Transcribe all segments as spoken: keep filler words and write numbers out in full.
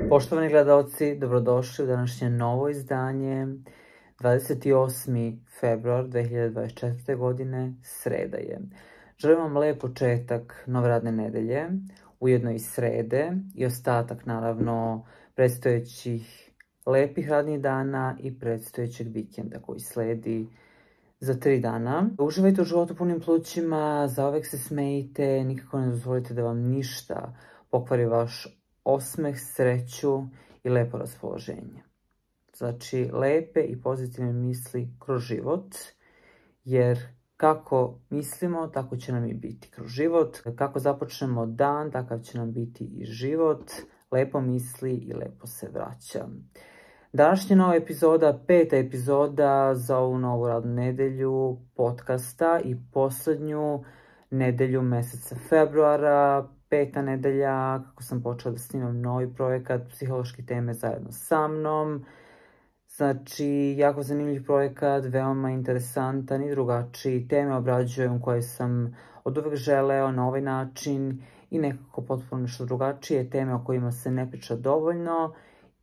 Poštovani gledalci, dobrodošli u današnje novo izdanje, dvadeset osmi februar dve hiljade dvadeset četvrte. godine, sreda je. Želim vam lep početak nove radne nedelje, ujedno i srede i ostatak naravno predstojećih lepih radnih dana i predstojećeg vikenda koji sledi za tri dana. Uživajte u životu punim plućima, zauvek se smejite, nikako ne dozvolite da vam ništa pokvari vaš osmeh, sreću i lepo raspoloženje. Znači, lepe i pozitivne misli kroz život, jer kako mislimo, tako će nam i biti kroz život. Kako započnemo dan, takav će nam biti i život. Lepo misli i lepo se vraća. Današnja nova epizoda, peta epizoda za ovu novu radnu nedelju podcasta i poslednju nedelju meseca februara, peta nedelja kako sam počela da snimam novi projekat Psihološke teme zajedno sa mnom. Znači, jako zanimljiv projekat, veoma interesantan i drugačiji. Teme obrađujem koje sam od uvek želeo na ovaj način i nekako potpuno nešto drugačije, teme o kojima se ne priča dovoljno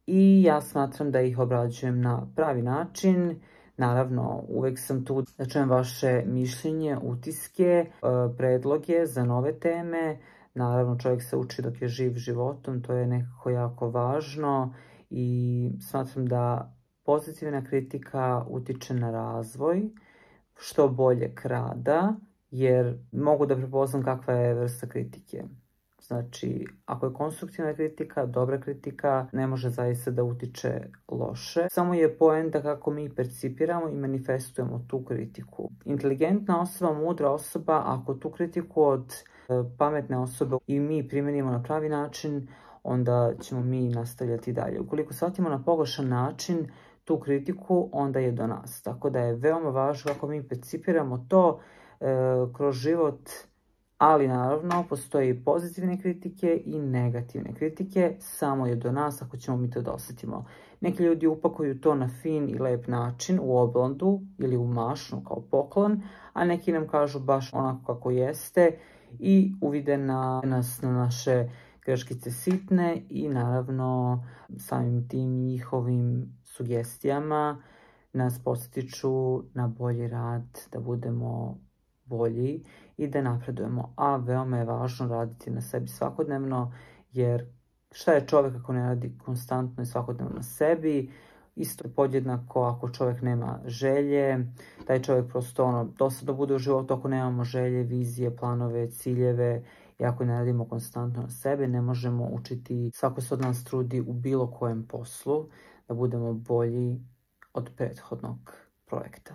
i ja smatram da ih obrađujem na pravi način. Naravno, uvek sam tu da čujem vaše mišljenje, utiske, predloge za nove teme. Naravno, čovjek se uči dok je živ životom, to je nekako jako važno i smatram da pozitivna kritika utiče na razvoj, što boljeg rada, jer mogu da prepoznam kakva je vrsta kritike. Znači, ako je konstruktivna kritika, dobra kritika, ne može zaista da utiče loše. Samo je poenta kako mi percipiramo i manifestujemo tu kritiku. Inteligentna osoba, mudra osoba, ako tu kritiku od pametne osobe i mi primenimo na pravi način, onda ćemo mi nastavljati dalje. Ukoliko shvatimo na pogrešan način tu kritiku, onda je do nas. Tako da je veoma važno kako mi percipiramo to e, kroz život, ali naravno postoji pozitivne kritike i negativne kritike, samo je do nas ako ćemo mi to da osetimo. Neki ljudi upakuju to na fin i lep način u oblondu ili u mašnu kao poklon, a neki nam kažu baš onako kako jeste i uvide na nas na naše greškice sitne i naravno samim tim njihovim sugestijama nas podsjetiču na bolji rad, da budemo bolji i da napredujemo. A veoma je važno raditi na sebi svakodnevno, jer šta je čovjek ako ne radi konstantno i svakodnevno na sebi? Isto podjednako ako čovjek nema želje, taj čovjek prosto ono, dosadno bude u životu ako nemamo želje, vizije, planove, ciljeve i ako ne radimo konstantno na sebe, ne možemo učiti, svako se od nas trudi u bilo kojem poslu da budemo bolji od prethodnog projekta.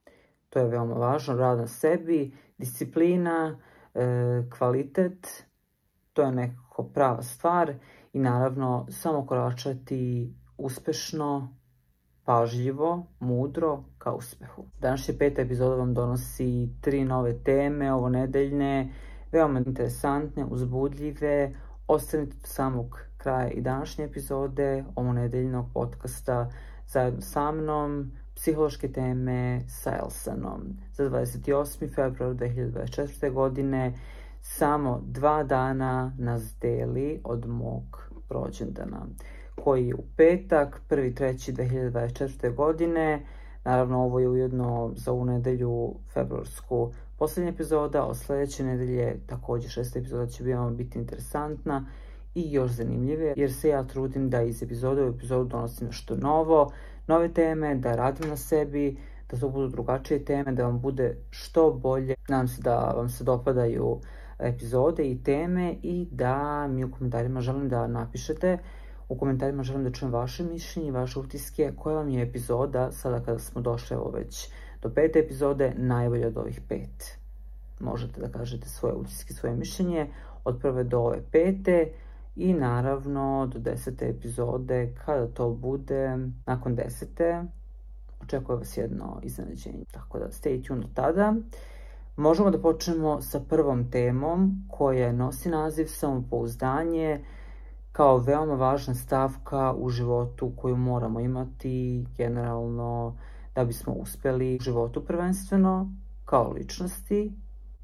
To je veoma važno, rad na sebi, disciplina, e, kvalitet, to je nekako prava stvar i naravno samo koračati uspešno, pažljivo, mudro ka uspehu. Današnja peta epizoda vam donosi tri nove teme, ovo nedeljne, veoma interesantne, uzbudljive. Ostanite do samog kraja i današnje epizode ovo nedeljnog podcasta zajedno sa mnom, Psihološke teme sa Elsanom. Za dvadeset osmi februar dve hiljade dvadeset četvrte. godine, samo dva dana nas deli od mog rođendana, koji je u petak, prvi treći dve hiljade dvadeset četvrte. godine. Naravno, ovo je ujedno za ovu nedelju februarsku poslednja epizoda, od sledeće nedelje takođe šesta epizoda će vam biti interesantna i još zanimljivije, jer se ja trudim da iz epizode u epizodu donosim nešto novo, nove teme, da radim na sebi, da to budu drugačije teme, da vam bude što bolje. Nadam se da vam se dopadaju epizode i teme i da mi u komentarima želim da napišete. U komentarima želim da čujem vaše mišljenje, vaše utiske, koja vam je epizoda, sada kada smo došli evo već do pete epizode, najbolja od ovih pet. Možete da kažete svoje utiske, svoje mišljenje od prve do ove pete i naravno do desete epizode, kada to bude, nakon desete, očekuje vas jedno iznenađenje. Tako da stay tuned do tada. Možemo da počnemo sa prvom temom koja nosi naziv samopouzdanje, kao veoma važna stavka u životu koju moramo imati generalno da bismo uspeli u životu prvenstveno, kao ličnosti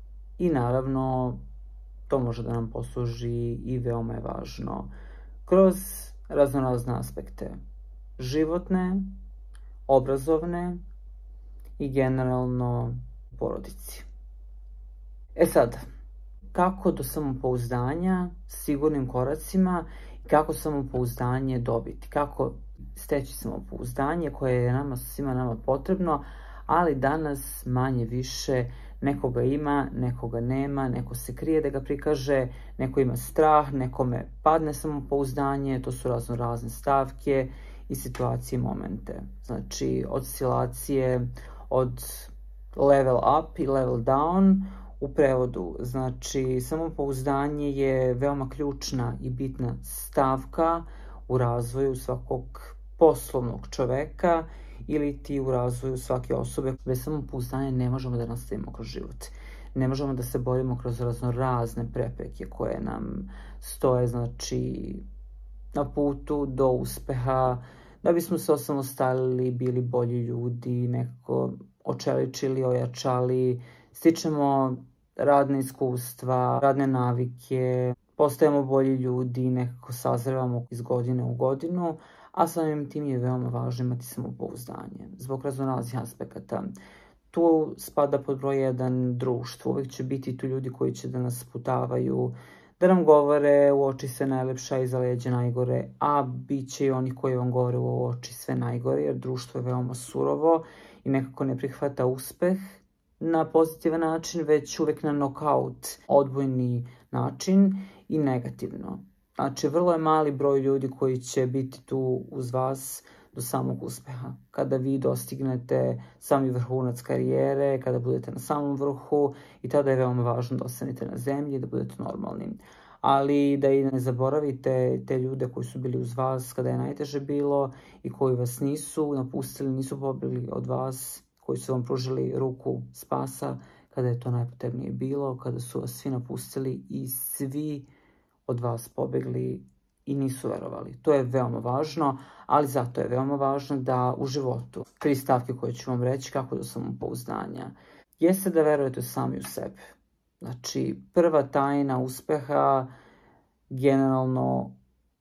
i naravno to može da nam posluži i veoma je važno kroz raznorazne aspekte životne, obrazovne i generalno porodici. E sad, kako do samopouzdanja sigurnim koracima i kako samopouzdanje dobiti, kako steći samopouzdanje koje je nama svima nama potrebno, ali danas manje više nekoga ima, nekoga nema, neko se krije da ga prikaže, neko ima strah, nekome padne samopouzdanje, to su razno razne stavke i situacije i momente. Znači, od oscilacije, od level up i level down, u prevodu. Znači, samopouzdanje je veoma ključna i bitna stavka u razvoju svakog poslovnog čoveka ili ti u razvoju svake osobe. Bez samopouzdanja ne možemo da nastavimo kroz život. Ne možemo da se borimo kroz razno razne prepreke koje nam stoje, znači, na putu do uspeha, da bismo se osamostalili, bili bolji ljudi, nekako očeličili, ojačali, stičemo radne iskustva, radne navike, postajemo bolji ljudi, nekako sazrevamo iz godine u godinu, a samim tim je veoma važno imati samopouzdanje zbog raznoraznih aspekata. Tu spada pod broj jedan društvo. Uvijek će biti tu ljudi koji će da nas sputavaju, da nam govore u oči sve najlepša, iza leđa najgore, a bit će i oni koji vam govore u oči sve najgore, jer društvo je veoma surovo i nekako ne prihvata uspeh na pozitivan način, već uvek na nokaut, odbojni način i negativno. Znači, vrlo je mali broj ljudi koji će biti tu uz vas do samog uspeha. Kada vi dostignete sami vrhunac karijere, kada budete na samom vrhu, i tada je veoma važno da ostanete na zemlji i da budete normalni. Ali da i ne zaboravite te ljude koji su bili uz vas kada je najteže bilo i koji vas nisu napustili, nisu pobjegli od vas, koji su vam pružili ruku spasa kada je to najpotrebnije bilo, kada su vas svi napustili i svi od vas pobjegli i nisu verovali. To je veoma važno, ali zato je veoma važno da u životu, tri stavke koje ću vam reći kako do samopouzdanja, jeste da verujete sami u sebe. Znači, prva tajna uspeha generalno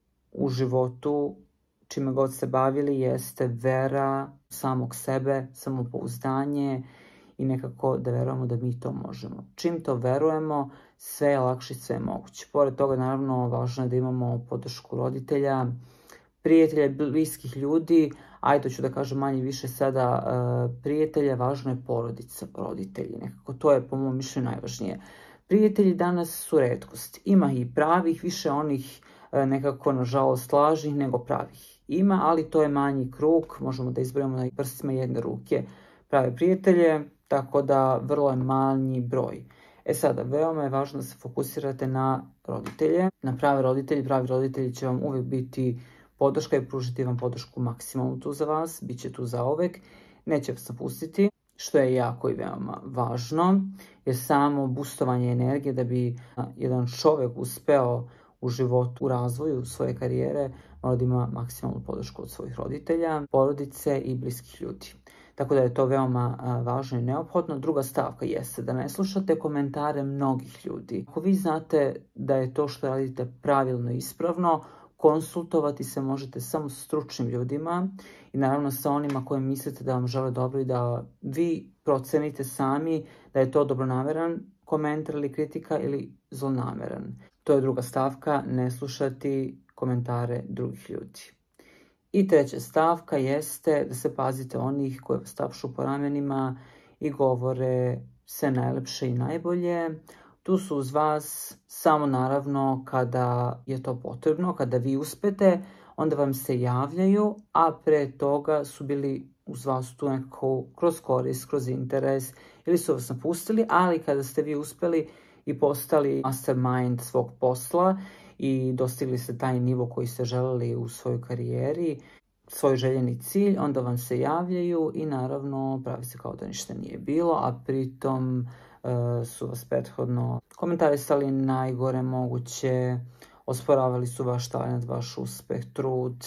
u životu, čime god se bavili, jeste vera samog sebe, samopouzdanje i nekako da verujemo da mi to možemo. Čim to verujemo, sve je lakše i sve je moguće. Pored toga, naravno, važno je da imamo podršku roditelja, prijatelja, bliskih ljudi, ajde ću da kažem manje više sada prijatelja, važno je porodica, roditelji, nekako to je po mom mišljenju najvažnije. Prijatelji danas su retkost, ima i pravih, više onih nekako nažalost lažnih nego pravih. Ima, ali to je manji krug, možemo da izbrojimo na prstima jedne ruke prave prijatelje, tako da vrlo je manji broj. E sada, veoma je važno da se fokusirate na roditelje, na prave roditelji. Pravi roditelji će vam uvijek biti podrška i pružiti vam podršku maksimalno tu za vas, bit će tu zauvek, neće vas napustiti, što je jako i veoma važno, jer samo boostovanje energije da bi jedan čovjek uspeo u životu, u razvoju svoje karijere, mora da ima maksimalnu podršku od svojih roditelja, porodice i bliskih ljudi. Tako da je to veoma važno i neophodno. Druga stavka jeste da ne slušate komentare mnogih ljudi. Ako vi znate da je to što radite pravilno i ispravno, konsultovati se možete samo s stručnim ljudima i naravno sa onima koje mislite da vam žele dobro i da vi procenite sami da je to dobronameran komentar ili kritika ili zlonameran. To je druga stavka, ne slušati komentare drugih ljudi. I treća stavka jeste da se pazite onih koji vas tapšu po ramenima i govore sve najlepše i najbolje. Tu su uz vas samo naravno kada je to potrebno, kada vi uspete, onda vam se javljaju, a pre toga su bili uz vas tu nekako kroz korist, kroz interes ili su vas napustili, ali kada ste vi uspeli i postali mastermind svog posla i dostigli ste taj nivo koji ste želeli u svojoj karijeri, svoj željeni cilj, onda vam se javljaju i naravno pravi se kao da ništa nije bilo, a pritom uh, su vas prethodno komentarisali najgore moguće, osporavali su vaš talent, vaš uspeh, trud.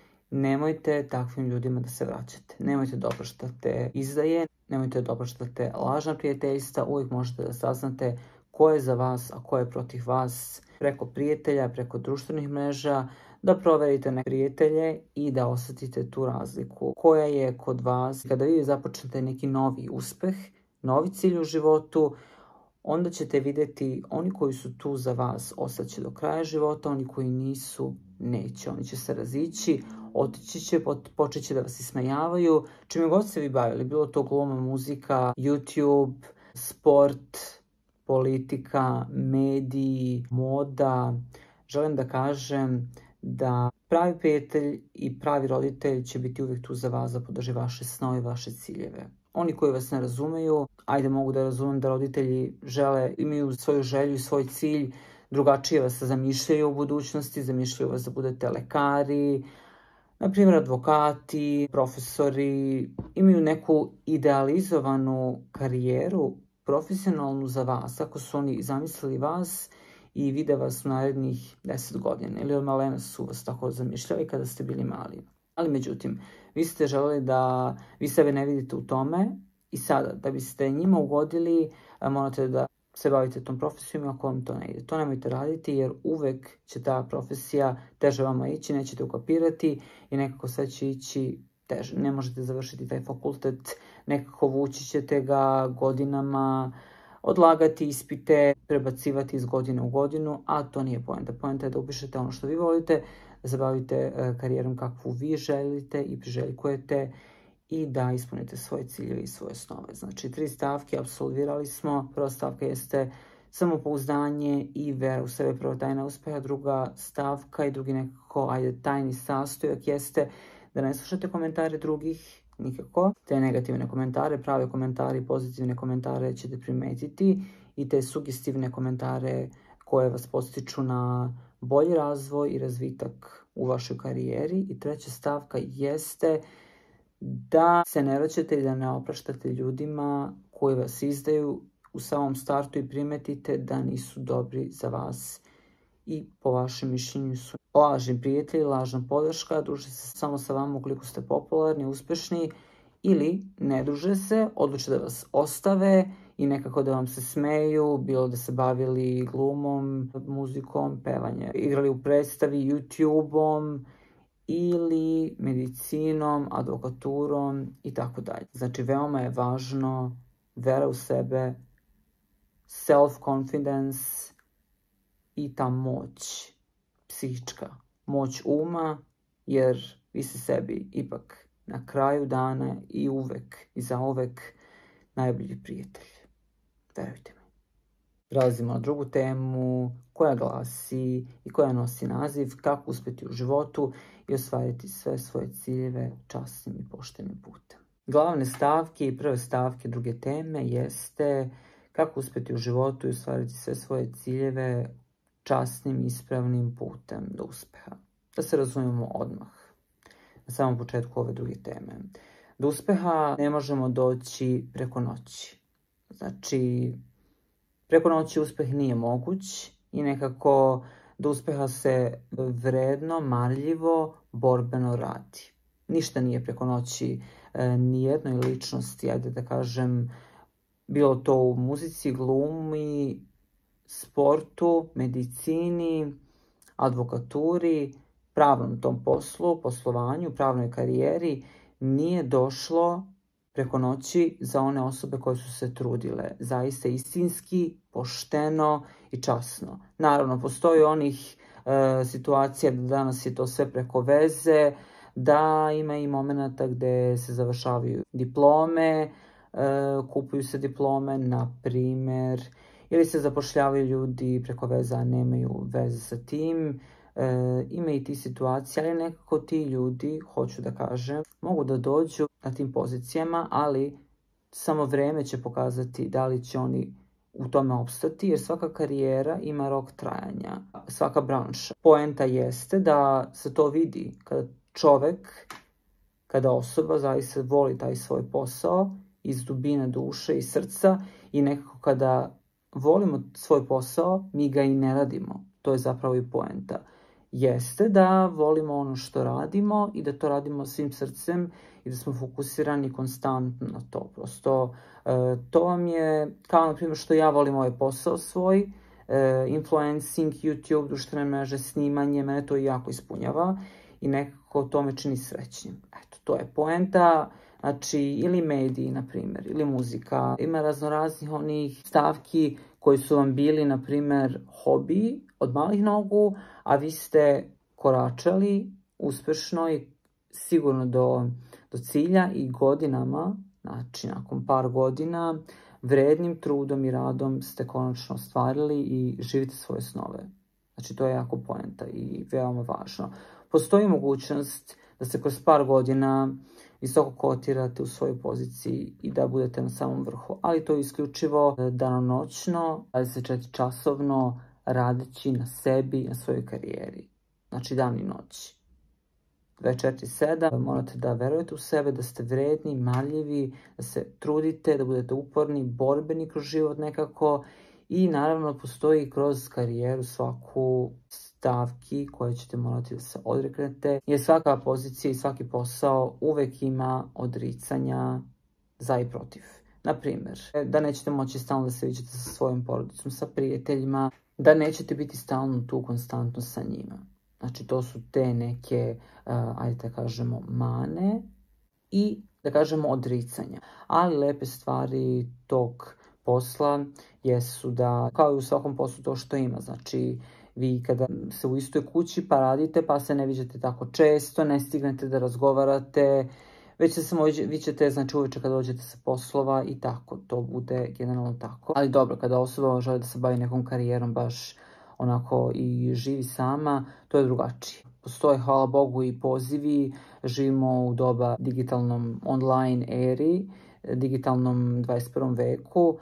Nemojte takvim ljudima da se vraćate. Nemojte da opraštate izdaje, nemojte da opraštate lažna prijateljstva, uvijek možete da saznate ko je za vas, a ko je protiv vas, preko prijatelja, preko društvenih mreža, da proverite neke prijatelje i da osetite tu razliku koja je kod vas. Kada vi započnete neki novi uspeh, novi cilj u životu, onda ćete vidjeti oni koji su tu za vas ostaće do kraja života, oni koji nisu, neće. Oni će se razići, otići će, počet će da vas ismejavaju. Čime god se vi bavili, bilo to gluma, muzika, YouTube, sport, politika, mediji, moda. Želim da kažem da pravi prijatelj i pravi roditelj će biti uvijek tu za vas da podrži vaše snove i vaše ciljeve. Oni koji vas ne razumeju, ajde mogu da razumem da roditelji žele, imaju svoju želju i svoj cilj, drugačije vas zamišljaju u budućnosti, zamišljaju vas da budete lekari, na primjer advokati, profesori, imaju neku idealizovanu karijeru profesionalnu za vas, ako su oni zamislili vas i vide vas u narednih deset godina, ili od malena su vas tako zamišljali kada ste bili mali. Ali međutim, vi ste želeli da vi sebe ne vidite u tome i sada, da biste njima ugodili, morate da se bavite tom profesijom ako vam to ne ide. To nemojte raditi jer uvek će ta profesija teže vama ići, nećete ukapirati i nekako sve će ići teže. Ne možete završiti taj fakultet, nekako vući ćete ga godinama, odlagati ispite, prebacivati iz godine u godinu, a to nije poenta. Poenta je da upišete ono što vi volite, da se bavite karijerom kakvu vi želite i priželjkujete i da ispunite svoje ciljeve i svoje snove. Znači, tri stavke apsolvirali smo. Prva stavka jeste samopouzdanje i vera u sebe, prva tajna uspeha. Druga stavka i drugi nekako, ajde, tajni sastojak jeste da ne slušate komentare drugih, nikako. Te negativne komentare, prave komentare i pozitivne komentare ćete primetiti i te sugestivne komentare koje vas podstiču na bolji razvoj i razvitak u vašoj karijeri. I treća stavka jeste da se ne vraćate i da ne opraštate ljudima koji vas izdaju u samom startu i primetite da nisu dobri za vas i po vašem mišljenju su lažni prijatelji, lažna podrška, druže se samo sa vama ukoliko ste popularni, uspešni ili ne druže se, odluče da vas ostave i nekako da vam se smeju, bilo da se bavili glumom, muzikom, pevanjem, igrali u predstavi, YouTube-om ili medicinom, advokaturom i tako dalje. Znači, veoma je važno vera u sebe, self-confidence i ta moć psihička, moć uma, jer vi ste sebi ipak na kraju dana i uvek i zauvek najbolji prijatelj. Verujte mi. Prelazimo na drugu temu koja glasi i koja nosi naziv kako uspjeti u životu i ostvariti sve svoje ciljeve časnim i poštenim putem. Glavne stavke i prve stavke druge teme jeste kako uspjeti u životu i ostvariti sve svoje ciljeve časnim i ispravnim putem do uspeha. Da se razumemo odmah, na samom početku ove druge teme. Do uspeha ne možemo doći preko noći. Znači, preko noći uspeh nije moguć i nekako do uspeha se vredno, marljivo, borbeno radi. Ništa nije preko noći e, nijednoj ličnosti, ajde da kažem, bilo to u muzici, glumi, sportu, medicini, advokaturi, pravnom tom poslu, poslovanju, pravnoj karijeri, nije došlo preko noći za one osobe koje su se trudile. Zaista istinski, pošteno i časno. Naravno, postoji onih e, situacija da danas je to sve preko veze, da ima i momenata gde se završavaju diplome, e, kupuju se diplome, na primer, ili se zapošljavaju ljudi preko veze, a nemaju veze sa tim. E, ima i ti situacije, ali nekako ti ljudi, hoću da kažem, mogu da dođu na tim pozicijama, ali samo vreme će pokazati da li će oni u tome opstati, jer svaka karijera ima rok trajanja, svaka branša. Poenta jeste da se to vidi kada čovek, kada osoba zaista voli taj svoj posao iz dubine duše i srca i nekako kada volimo svoj posao, mi ga i ne radimo. To je zapravo i poenta. Jeste da volimo ono što radimo i da to radimo svim srcem i da smo fokusirani konstantno na to. Prosto e, to vam je kao na primjer što ja volim ovaj posao svoj, e, influencing, YouTube, društvene mreže, snimanje, mene to jako ispunjava i nekako to me čini srećnim. Eto, to je poenta. Znači, ili mediji, na primjer, ili muzika. Ima raznoraznih onih stavki koji su vam bili, na primjer, hobi od malih nogu, a vi ste koračali uspešno i sigurno do, do cilja i godinama, znači nakon par godina, vrednim trudom i radom ste konačno ostvarili i živite svoje snove. Znači, to je jako poenta i veoma važno. Postoji mogućnost da se kroz par godina visoko kotirate u svojoj poziciji i da budete na samom vrhu, ali to je isključivo danonoćno, dvadeset četiri časovno, radeći na sebi, na svojoj karijeri. Znači, dan i noć. dvadeset četiri sedam, morate da verujete u sebe, da ste vredni, marljivi, da se trudite, da budete uporni, borbeni kroz život nekako i naravno postoji kroz karijeru svaku stavki koje ćete morati da se odreknete, jer svaka pozicija i svaki posao uvek ima odricanja za i protiv. Naprimjer, da nećete moći stalno da se viđate sa svojom porodicom, sa prijateljima, da nećete biti stalno tu konstantno sa njima. Znači, to su te neke, uh, ajde da kažemo, mane i, da kažemo, odricanja. Ali lepe stvari tog posla jesu da, kao i u svakom poslu, to što ima. Znači, vi kada se u istoj kući pa radite, pa se ne viđate tako često, ne stignete da razgovarate, već se samo viđete, znači, uveče kada dođete sa poslova i tako, to bude generalno tako. Ali dobro, kada osoba želi da se bavi nekom karijerom baš onako i živi sama, to je drugačije. Postoje, hvala Bogu, i pozivi, živimo u doba digitalnom online eri, digitalnom dvadeset prvom veku,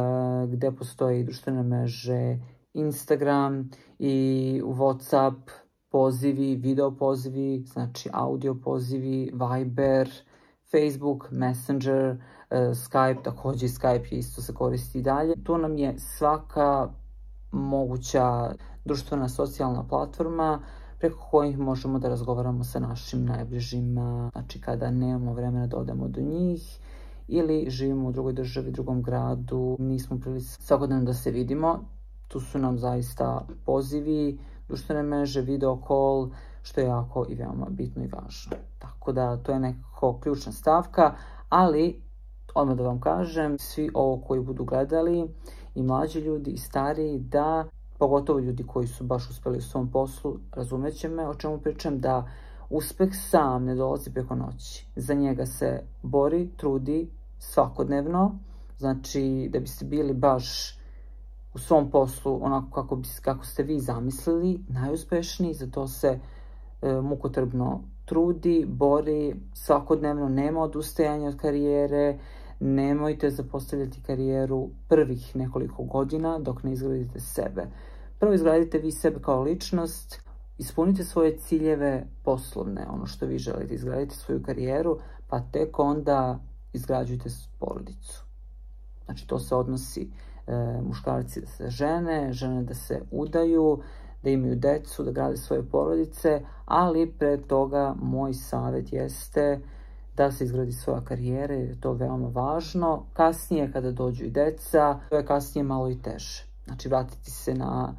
gde postoje i društvene mreže, Instagram i WhatsApp pozivi, video pozivi, znači audio pozivi, Viber, Facebook, Messenger, Skype, takođe i Skype isto se koristi i dalje. Tu nam je svaka moguća društvena socijalna platforma preko kojih možemo da razgovaramo sa našim najbližima, znači kada nemamo vremena da odemo do njih ili živimo u drugoj državi, drugom gradu, nismo u prilici svakodnevno da se vidimo. Tu su nam zaista pozivi, društvene mreže, video call, što je jako i veoma bitno i važno. Tako da to je nekako ključna stavka, ali odmah da vam kažem, svi ovo koji budu gledali, i mlađi ljudi i stariji, da, pogotovo ljudi koji su baš uspeli u svom poslu, razumeće me o čemu pričam, da uspeh sam ne dolazi preko noći. Za njega se bori, trudi svakodnevno, znači da biste bili baš u svom poslu onako kako, bi, kako ste vi zamislili, najuspešniji, za to se e, mukotrpno trudi, bori svakodnevno, nema odustajanja od karijere, nemojte zapostavljati karijeru prvih nekoliko godina dok ne izgradite sebe. Prvo izgradite vi sebe kao ličnost, ispunite svoje ciljeve poslovne, ono što vi želite, izgradite svoju karijeru, pa tek onda izgrađujte porodicu. Znači, to se odnosi e, muškarci da se žene, žene da se udaju, da imaju decu, da grade svoje porodice, ali pre toga moj savjet jeste da se izgradi svoja karijera, jer je to veoma važno. Kasnije, kada dođu i deca, to je kasnije malo i teže. Znači, vratiti se na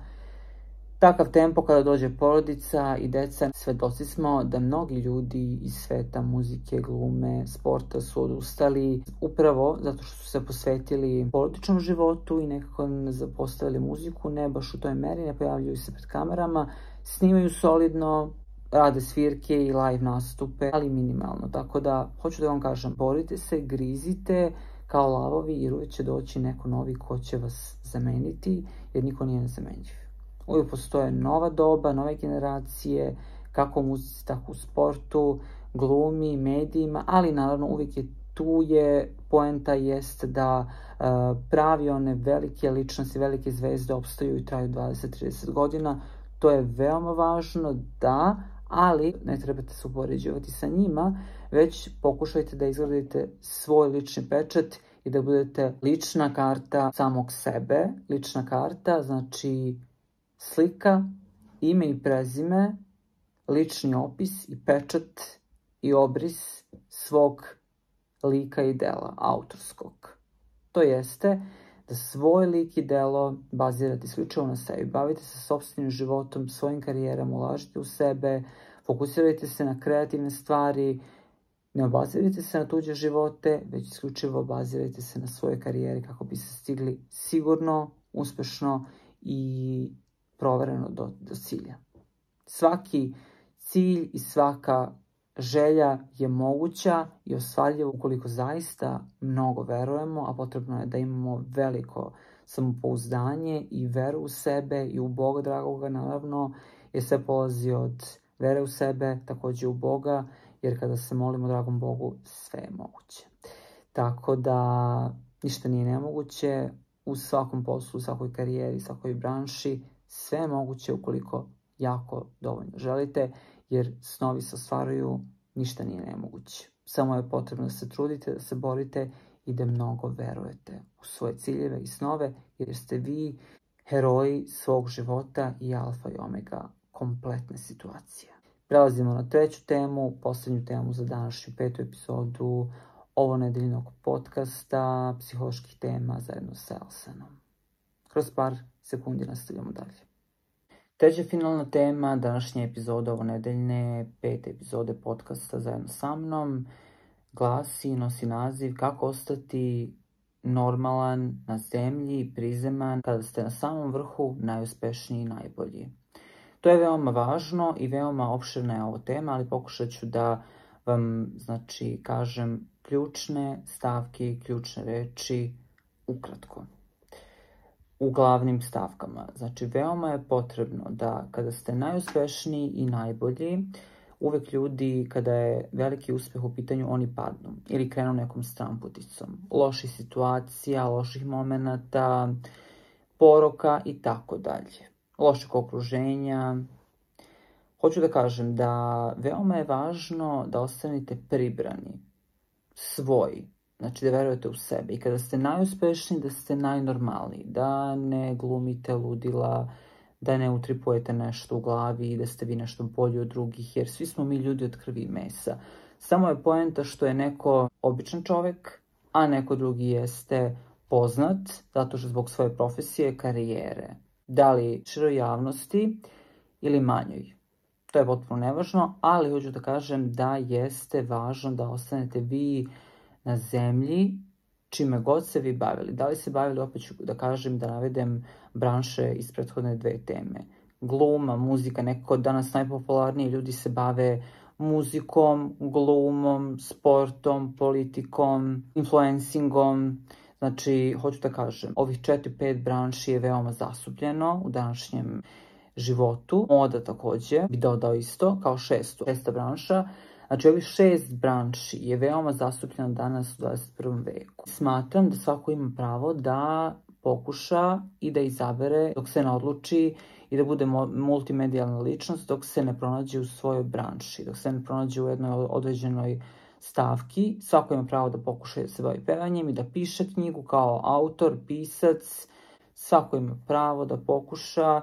takav tempo kada dođe porodica i deca. Svedoci smo da mnogi ljudi iz sveta muzike, glume, sporta su odustali upravo zato što su se posvetili porodičnom životu i nekako ne zapostavili muziku, ne baš u toj meri, ne pojavljuju se pred kamerama, snimaju solidno, rade svirke i live nastupe, ali minimalno. Tako da, hoću da vam kažem, borite se, grizite kao lavovi, jer uvijek će doći neko novi ko će vas zameniti, jer niko nije nezamenjiv. Uvijek postoje nova doba, nove generacije, kako u muzici, tako u sportu, glumi, medijima, ali naravno uvijek je tu je, poenta jest da uh, pravi one velike ličnosti, velike zvezde opstaju i traju dvadeset do trideset godina. To je veoma važno, da, ali ne trebate se upoređivati sa njima, već pokušajte da izgradite svoj lični pečat i da budete lična karta samog sebe. Lična karta znači slika, ime i prezime, lični opis i pečat i obris svog lika i dela, autorskog. To jeste da svoj lik i delo bazirate isključivo na sebi. Bavite se sopstvenim životom, svojim karijerama, ulažite u sebe, fokusirajte se na kreativne stvari, ne obazirajte se na tuđe živote, već isključivo obazirajte se na svoje karijere kako bi se stigli sigurno, uspešno i provereno do, do cilja. Svaki cilj i svaka želja je moguća i ostvarljiva ukoliko zaista mnogo verujemo, a potrebno je da imamo veliko samopouzdanje i veru u sebe i u Boga dragoga, naravno, jer sve polazi od vere u sebe, takođe u Boga, jer kada se molimo dragom Bogu, sve je moguće. Tako da ništa nije nemoguće, u svakom poslu, u svakoj karijeri, svakoj branši, sve je moguće ukoliko jako dovoljno želite, jer snovi se ostvaruju, ništa nije nemoguće. Samo je potrebno da se trudite, da se borite i da mnogo verujete u svoje ciljeve i snove, jer ste vi heroji svog života i alfa i omega kompletne situacije. Prelazimo na treću temu, poslednju temu za današnju petu epizodu ovo nedeljnog podcasta psiholoških tema zajedno sa Elsanom. Kroz par sekundi nastavljamo dalje. Treća finalna tema današnje epizode ovo nedeljne pete epizode podcasta zajedno sa mnom glasi i nosi naziv Kako ostati normalan na zemlji, prizeman, kada ste na samom vrhu, najuspešniji i najbolji. To je veoma važno i veoma opširna je ovo tema, ali pokušat ću da vam, znači, kažem ključne stavke i ključne reči ukratko. U glavnim stavkama. Znači, veoma je potrebno da kada ste najuspešniji i najbolji, uvek ljudi, kada je veliki uspeh u pitanju, oni padnu ili krenu nekom stramputicom. Loših situacija, loših momenata, poroka i tako dalje. Lošeg okruženja. Hoću da kažem da veoma je važno da ostanete pribrani, svoji, znači da verujete u sebe i kada ste najuspešniji da ste najnormalniji, da ne glumite ludila, da ne utripujete nešto u glavi i da ste vi nešto bolji od drugih, jer svi smo mi ljudi od krvi i mesa. Samo je poenta što je neko običan čovek, a neko drugi jeste poznat, zato što zbog svoje profesije, karijere. Da li široj javnosti ili manjoj. To je potpuno nevažno, ali hoću da kažem da jeste važno da ostanete vi na zemlji čime god se vi bavili. Da li se bavili, opet ću da kažem, da navedem branše iz prethodne dve teme. Gluma, muzika, nekako danas najpopularniji ljudi se bave muzikom, glumom, sportom, politikom, influencingom. Znači, hoću da kažem, ovih četiri pet branši je veoma zasupljeno u današnjem životu. Moda takođe bi dodao isto, kao šestu, šesta branša. Znači, ovih šest branši je veoma zasupljeno danas u dvadeset prvom veku. Smatram da svako ima pravo da pokuša i da izabere dok se ne odluči i da bude multimedijalna ličnost dok se ne pronađe u svojoj branši, dok se ne pronađe u jednoj određenoj stavki. Svako ima pravo da pokuša da se bavi pevanjem i da piše knjigu kao autor, pisac. Svako ima pravo da pokuša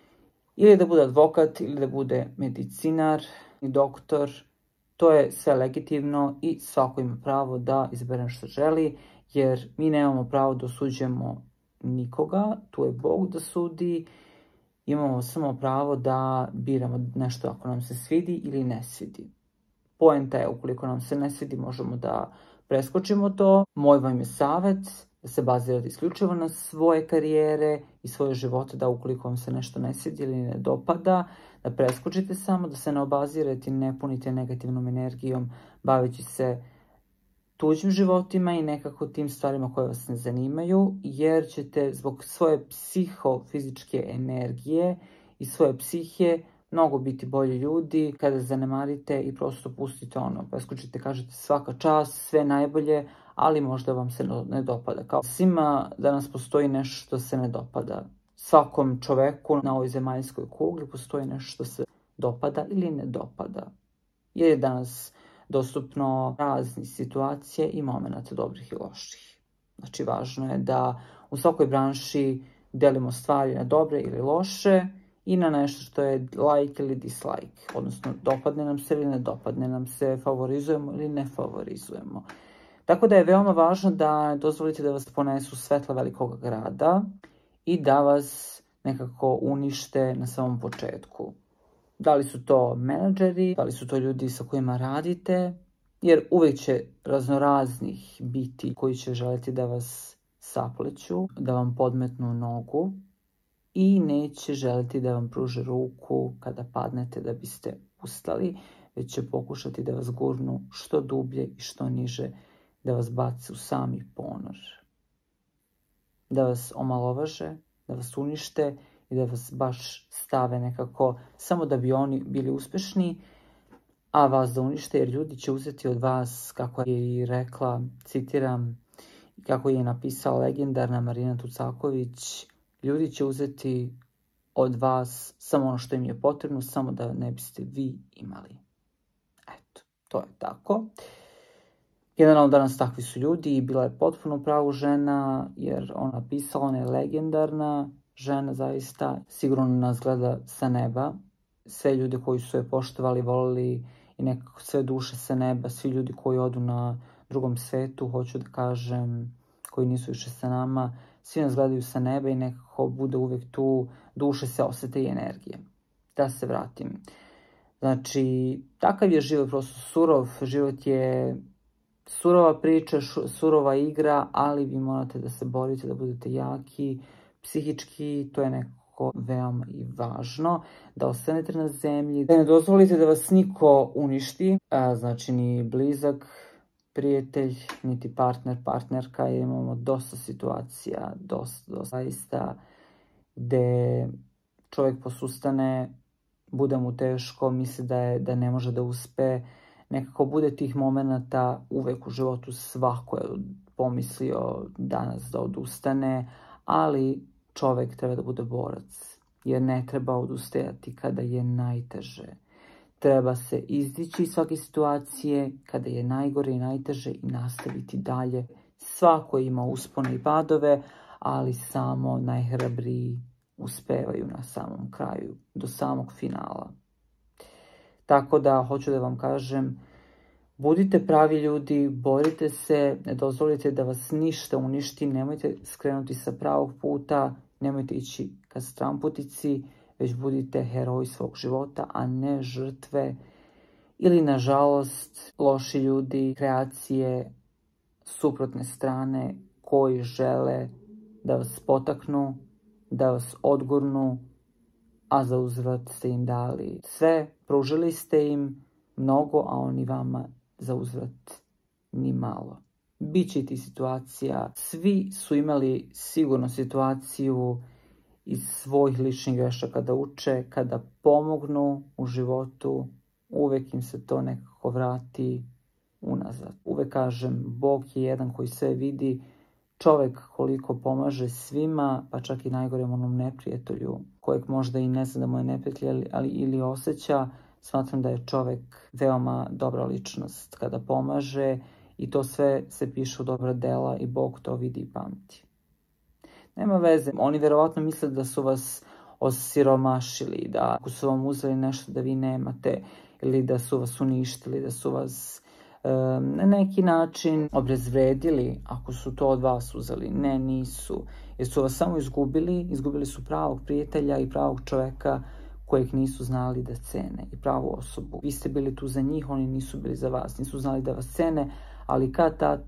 ili da bude advokat ili da bude medicinar i doktor. To je sve legitimno i svako ima pravo da izabere što želi, jer mi nemamo pravo da osuđujemo nikoga, tu je Bog da sudi, imamo samo pravo da biramo nešto ako nam se svidi ili ne svidi. Poenta je, ukoliko nam se ne svidi, možemo da preskočimo to. Moj vam je savjet da se bazirate isključivo na svoje karijere i svoje živote, da ukoliko vam se nešto ne svidi ili ne dopada, da preskočite samo, da se ne obazirate i ne punite negativnom energijom, baveći se tuđim životima i nekako tim stvarima koje vas ne zanimaju, jer ćete zbog svoje psihofizičke energije i svoje psihe mnogo biti bolji ljudi kada zanemarite i prosto pustite ono, preskočite, kažete svaka čast, sve najbolje, ali možda vam se ne dopada. Kao svima danas postoji nešto što se ne dopada. Svakom čoveku na ovoj zemaljskoj kugli postoji nešto što se dopada ili ne dopada. Jer je danas dostupno raznih situacije i momenata dobrih i loših. Znači, važno je da u svakoj branši delimo stvari na dobre ili loše i na nešto što je like ili dislike. Odnosno, dopadne nam se ili ne dopadne nam se, favorizujemo ili ne favorizujemo. Tako da je veoma važno da dozvolite da vas ponesu svetla velikog grada i da vas nekako unište na samom početku. Da li su to menadžeri, da li su to ljudi sa kojima radite, jer uvijek će raznoraznih biti koji će želiti da vas sapleću, da vam podmetnu nogu i neće želiti da vam pruže ruku kada padnete da biste ustali, već će pokušati da vas gurnu što dublje i što niže, da vas baci u sami ponor. Da vas omalovaže, da vas unište i da vas baš stave nekako samo da bi oni bili uspešni, a vas da unište, jer ljudi će uzeti od vas, kako je i rekla, citiram, kako je napisala legendarna Marina Tucaković, ljudi će uzeti od vas samo ono što im je potrebno, samo da ne biste vi imali. Eto, to je tako. Generalno danas takvi su ljudi i bila je potpuno pravu žena, jer ona napisala, ona je legendarna žena zaista, sigurno nas gleda sa neba. Sve ljude koji su je poštovali, volili i nekako sve duše sa neba, svi ljudi koji odu na drugom svetu, hoću da kažem, koji nisu više sa nama, svi nas gledaju sa neba i nekako bude uvijek tu, duše se osete i energije. Da se vratim. Znači, takav je život, prosto surov, život je surova priča, surova igra, ali vi morate da se borite, da budete jaki, psihički, to je nekako veoma i važno, da ostanete na zemlji, da ne dozvolite da vas niko uništi, a, znači ni blizak prijatelj, niti partner, partnerka, jer imamo dosta situacija, dosta, dosta, zaista, gde čovjek posustane, bude mu teško, misli da, je, da ne može da uspe, nekako bude tih momenata uvek u životu, svako je pomislio danas da odustane, ali čovjek treba da bude borac, jer ne treba odustajati kada je najteže. Treba se izdići iz svake situacije kada je najgore i najteže i nastaviti dalje. Svako ima uspone i padove, ali samo najhrabriji uspevaju na samom kraju, do samog finala. Tako da, hoću da vam kažem, budite pravi ljudi, borite se, ne dozvolite da vas ništa uništi, nemojte skrenuti sa pravog puta, nemojte ići ka stramputici, već budite heroji svog života, a ne žrtve ili, nažalost, loši ljudi, kreacije, suprotne strane koji žele da vas potaknu, da vas odgurnu, a za uzvrat ste im dali sve, pružili ste im mnogo, a oni vama za uzvrat ni malo. Biće ti situacija, svi su imali sigurno situaciju iz svojih ličnih grešaka da uče, kada pomognu u životu, uvek im se to nekako vrati unazad. Uvek kažem, Bog je jedan koji sve vidi, čovek koliko pomaže svima, pa čak i najgorem onom neprijatelju, kojeg možda i ne zna da mu je neprijatelj, ali ili osjeća, smatram da je čovek veoma dobra ličnost kada pomaže i to sve se piše u dobra dela i Bog to vidi i pamti. Nema veze, oni verovatno misle da su vas osiromašili, da ako su vam uzeli nešto da vi nemate, ili da su vas uništili, da su vas um, na neki način obezvredili ako su to od vas uzeli. Ne, nisu. Jer su vas samo izgubili, izgubili su pravog prijatelja i pravog čoveka kojeg nisu znali da cene i pravu osobu. Vi ste bili tu za njih, oni nisu bili za vas, nisu znali da vas cene, ali kad tad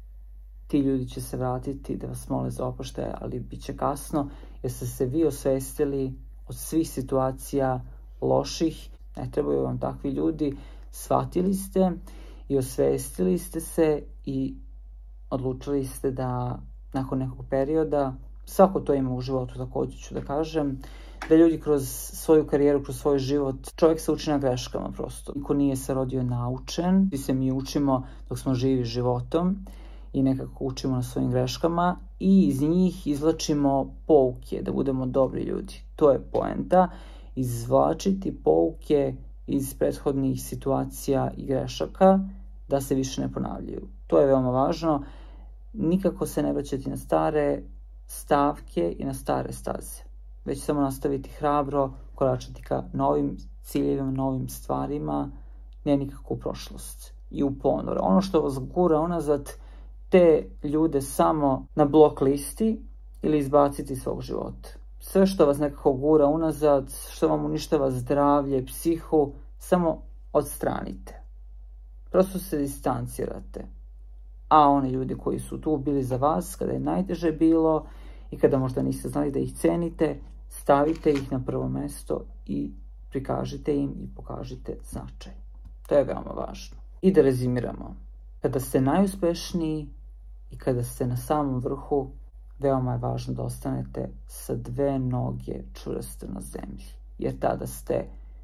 ti ljudi će se vratiti da vas mole za oproštaje, ali bit će kasno jer ste se vi osvestili od svih situacija loših. Ne trebaju vam takvi ljudi. Shvatili ste i osvestili ste se i odlučili ste da nakon nekog perioda, svako to ima u životu, također ću da kažem, da ljudi kroz svoju karijeru, kroz svoj život, čovjek se uči na greškama prosto. Niko nije se rodio naučen, svi se mi učimo dok smo živi životom i nekako učimo na svojim greškama i iz njih izvlačimo pouke, da budemo dobri ljudi. To je poenta, izvlačiti pouke iz prethodnih situacija i grešaka da se više ne ponavljaju. To je veoma važno. Nikako se ne vraćati na stare stavke i na stare staze, već samo nastaviti hrabro, koračati ka novim ciljevima, novim stvarima, ne nikako u prošlost i u ponor. Ono što vas gura unazad, te ljude samo na blok listi ili izbaciti iz svog života. Sve što vas nekako gura unazad, što vam uništava zdravlje, psihu, samo odstranite. Prosto se distancirate. A oni ljudi koji su tu bili za vas kada je najteže bilo i kada možda niste znali da ih cenite, stavite ih na prvo mesto i prikažite im i pokažite značaj. To je veoma važno. I da rezimiramo. Kada ste najuspešniji i kada ste na samom vrhu, veoma je važno da ostanete sa dve noge čvrste na zemlji. Jer tada ste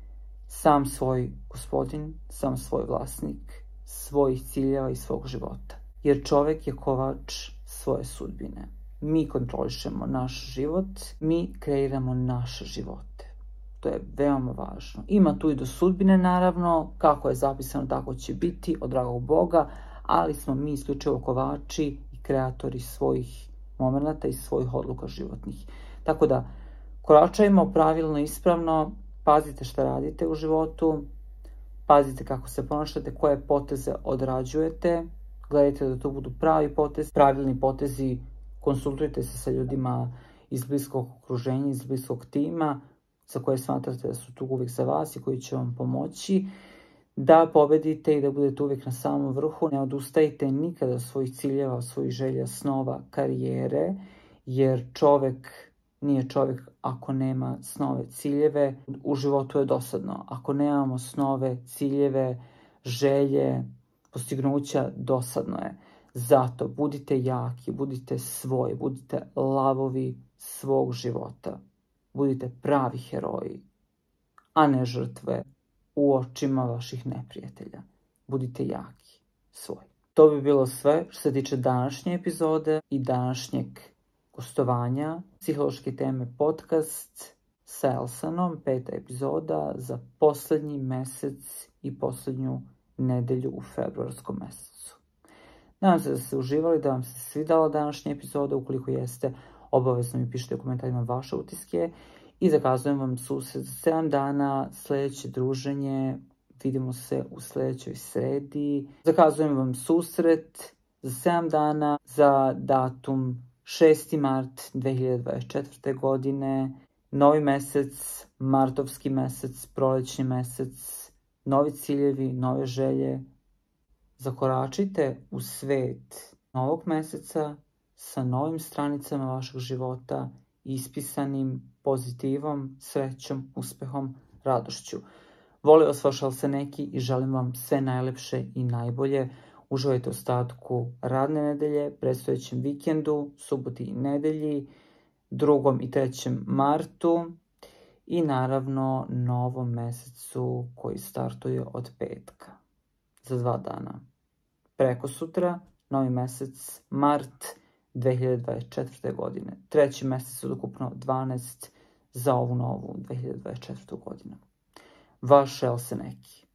sam svoj gospodin, sam svoj vlasnik svojih ciljeva i svog života. Jer čovek je kovač svoje sudbine. Mi kontrolišemo naš život, mi kreiramo naše živote. To je veoma važno. Ima tu i do sudbine, naravno, kako je zapisano tako će biti od dragog Boga, ali smo mi isključivo kovači i kreatori svojih momenata i svojih odluka životnih. Tako da, koračajmo pravilno, ispravno, pazite šta radite u životu, pazite kako se ponašate, koje poteze odrađujete, gledajte da to budu pravi potezi, pravilni potezi, konsultujte se sa ljudima iz bliskog okruženja, iz bliskog tima, za koje smatrate da su tu uvijek za vas i koji će vam pomoći da pobedite i da budete uvijek na samom vrhu. Ne odustajte nikada od svojih ciljeva, od svojih želja, snova, karijere, jer čovek nije čovjek ako nema snove, ciljeve. U životu je dosadno. Ako nemamo snove, ciljeve, želje, postignuća, dosadno je. Zato budite jaki, budite svoji, budite lavovi svog života. Budite pravi heroji, a ne žrtve u očima vaših neprijatelja. Budite jaki, svoji. To bi bilo sve što se tiče današnje epizode i današnjeg gostovanja Psihološke teme podcast sa Elsanom, peta epizoda za poslednji mesec i poslednju nedelju u februarskom mesecu. Nadam se da ste uživali, da vam se svidala današnja epizoda. Ukoliko jeste, obavezno mi pišite u komentarima vaše utiske i zakazujem vam susret za sedam dana, sljedeće druženje, vidimo se u sljedećoj sredi. Zakazujem vam susret za sedam dana za datum šesti mart dve hiljade dvadeset četvrte. godine, novi mesec, martovski mesec, prolećni mesec, novi ciljevi, nove želje. Zakoračite u svet novog meseca sa novim stranicama vašeg života, ispisanim pozitivom, srećom, uspehom, radošću. Volim vas, vaš Elseneki, i želim vam sve najlepše i najbolje. Uživajte u ostatku radne nedelje, predstojećem vikendu, suboti i nedelji, drugom i trećem martu i naravno novom mesecu koji startuje od petka za dva dana. Preko sutra, novi mesec, mart dve hiljade dvadeset četvrte. godine. Treći mesec od ukupno dvanaest za ovu novu dve hiljade dvadeset četvrtu. godinu. Vaš Elseneki.